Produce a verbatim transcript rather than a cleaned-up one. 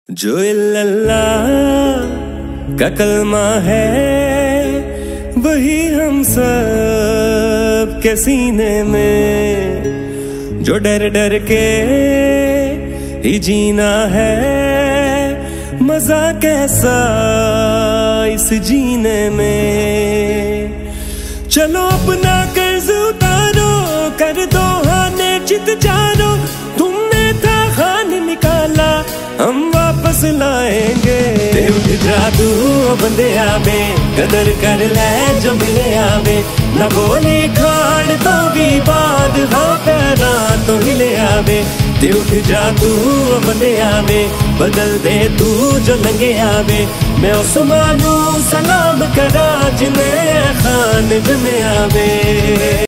जो इल्लल्लाह का कलमा है वही हम सब के सीने में, जो डर डर के ही जीना है, मजा कैसा इस जीने में। चलो अपना कर्ज उतारो, कर दो हाने चित जानो, तुमने था खान निकाला हम वापस लाएंगे। उठ जा तू बंदे आवे, कदर कर ले जो मिले आवे, न बोली खाड़ तो भी बाद हाँ पैरा तो हिले आवे। ते उठ जा तू बंदे आवे, बदल दे तू जो लंगे आवे, मैं उस मानू सलाम करा जिन्हें खान जमे आवे।